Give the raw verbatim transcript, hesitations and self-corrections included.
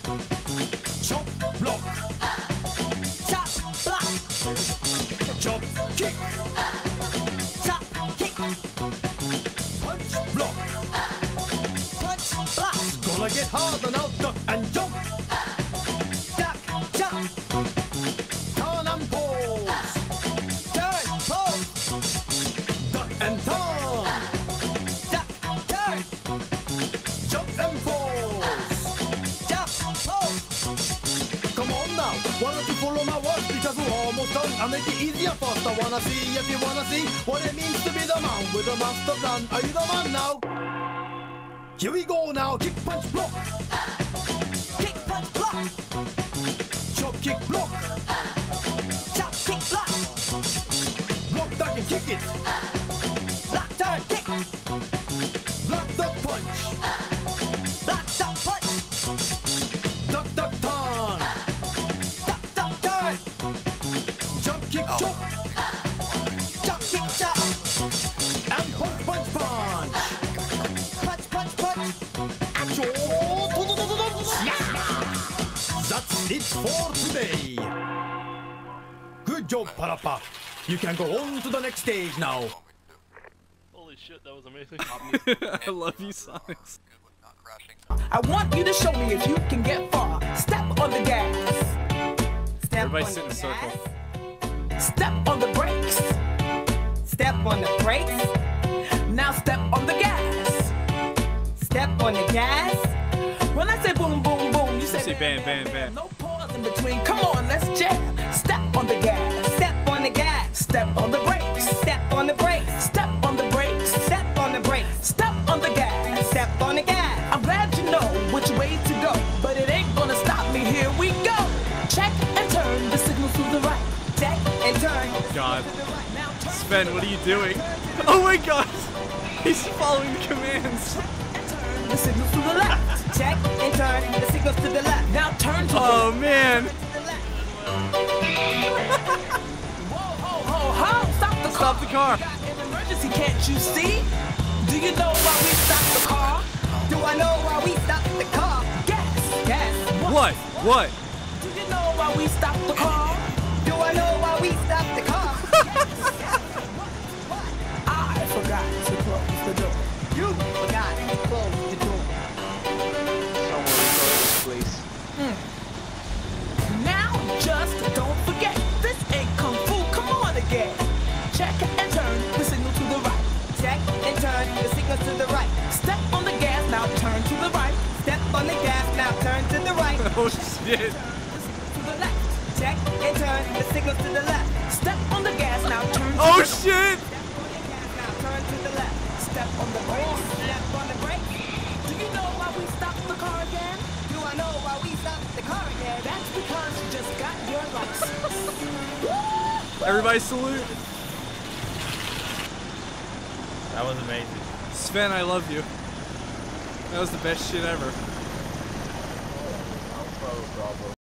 Chop block. Chop block. Chop kick. Chop kick. Punch block. Punch block. Gonna get harder now. Duck and jump. Duck, jump. Turn and pose. Turn, pose. Duck and turn. Duck, turn. Jump and pose. Jump, pose. Come on now, why don't you follow my words? Because we're almost done. I'll make it easier first. I wanna see if you wanna see what it means to be the man with a master plan. Are you the man now? Here we go now. Kick, punch, block. Kick, punch, block. Chop, kick, block. Chop, kick, block. Block, duck, and kick it. Block, turn, kick. Block, duck, punch. Block, duck, punch. Duck, duck, turn. Duck, duck, turn. Jump, kick, chop. Jump, kick, chop. And punch, punch, punch. Punch, punch, punch. And chop. That's it for today. Good job, Parappa. You can go on to the next stage now. Holy shit, that was amazing. I love you, Sonics. I want you to show me if you can get far. Step on the gas. Step Everybody on sit in the a circle. gas. Step on the brakes. Step on the brakes. Now step on the gas. Step on the gas. When I say boom, boom, boom, you say Say bam, bam, bam. No pause in between. Come on, let's jam. Step on the gas. Step on the gas. Step on the brakes. Step on the brakes. Step on the brakes. Step on the brakes. Step on the gas. Step on the gas. I'm glad you know which way to go, but it ain't gonna stop me. Here we go. Check and turn the signal to the right. Check and turn. God. To the right. Now turn Sven, what are you doing? Oh my god! He's following the commands. the signals to the left. Check and turn the signals to the left. Now turn to Oh the man! left. Whoa, ho, ho, ho! Stop the car! Stop the car! Got an emergency, can't you see? Do you know why we stopped the car? Do I know why we stopped the car? Gas, gas. What? What? Do you know why we stopped the car? Do I know why we stopped the car? Gas, gas. What? I forgot to close the door. You forgot to close the door. Now just don't forget, this ain't kung fu. Come on again. Check and turn the signal to the right. Check and turn the signal to the right. Step on the gas, now turn to the right. Step on the gas, now turn to the right. Oh shit! To the left. Check and turn the signal to the left. Step on the gas, now turn to Oh the shit! Step on the gas, now turn to the left. Step on the brake. Step on the brake. Do you know why we stopped the car again? Do I know why we stopped the car again? That's because you just got your license. Everybody salute! That was amazing. Sven, I love you. That was the best shit ever.